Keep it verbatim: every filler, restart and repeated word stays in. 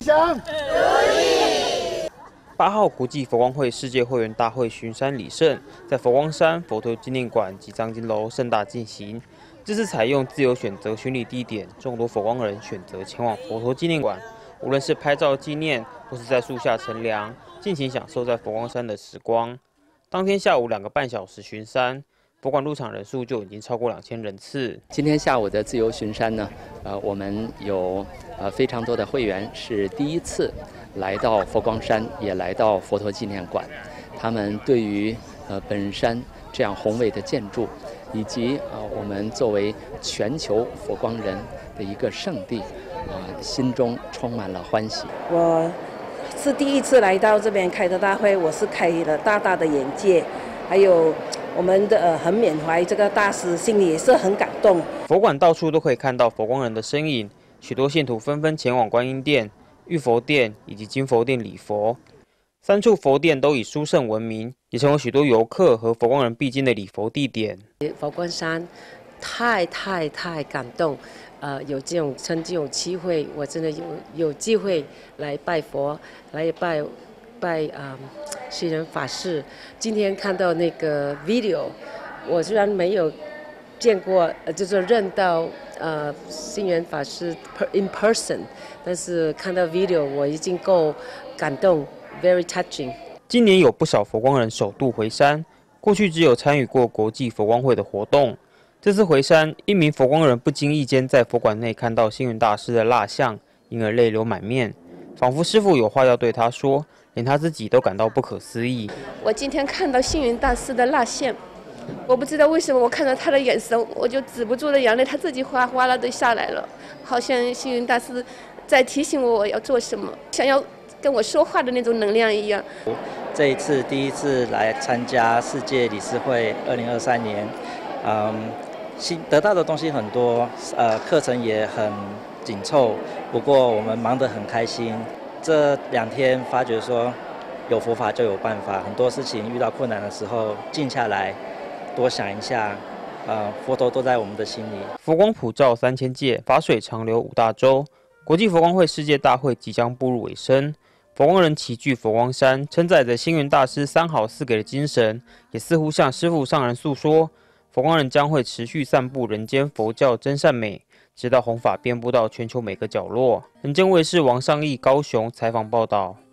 想。 八号国际佛光会世界会员大会巡山礼胜在佛光山佛陀纪念馆及藏经楼盛大进行。这次采用自由选择巡礼地点，众多佛光人选择前往佛陀纪念馆，无论是拍照纪念，或是在树下乘凉，尽情享受在佛光山的时光。当天下午两个半小时巡山，佛馆入场人数就已经超过两千人次。 今天下午的自由巡山呢，呃，我们有呃非常多的会员是第一次来到佛光山，也来到佛陀纪念馆。他们对于呃本山这样宏伟的建筑，以及呃我们作为全球佛光人的一个圣地，啊、呃，心中充满了欢喜。 我是第一次来到这边开的大会，我是开了大大的眼界，还有。我们的呃很缅怀这个大师，心里也是很感动。 佛馆到处都可以看到佛光人的身影，许多信徒纷纷前往观音殿、玉佛殿以及金佛殿礼佛。三处佛殿都以殊胜闻名，也成为许多游客和佛光人必经的礼佛地点。 佛光山太太太感动，呃，有这种曾经有机会，我真的有有机会来拜佛，来拜。拜啊，星云法师，今天看到那个 video， 我虽然没有见过，呃，就是认到呃星云法师 in person， 但是看到 video 我已经够感动 ，very touching。 今年有不少佛光人首度回山，过去只有参与过国际佛光会的活动，这次回山，一名佛光人不经意间在佛馆内看到星云大师的蜡像，因而泪流满面，仿佛师父有话要对他说。连他自己都感到不可思议。 我今天看到星云大师的蜡像，我不知道为什么，我看到他的眼神，我就止不住的眼泪，他自己哗哗啦都下来了，好像星云大师在提醒我我要做什么，想要跟我说话的那种能量一样。 这一次第一次来参加世界理事会二零二三年，嗯，新得到的东西很多，呃，课程也很紧凑，不过我们忙得很开心。这两天发觉说，有佛法就有办法。很多事情遇到困难的时候，静下来，多想一下，呃，佛陀都在我们的心里。 佛光普照三千界，法水长流五大洲。国际佛光会世界大会即将步入尾声，佛光人齐聚佛光山，承载着星云大师三好四给的精神，也似乎向师父上人诉说，佛光人将会持续散布人间佛教真善美。直到弘法遍布到全球每个角落。人间卫视王尚义高雄采访报道。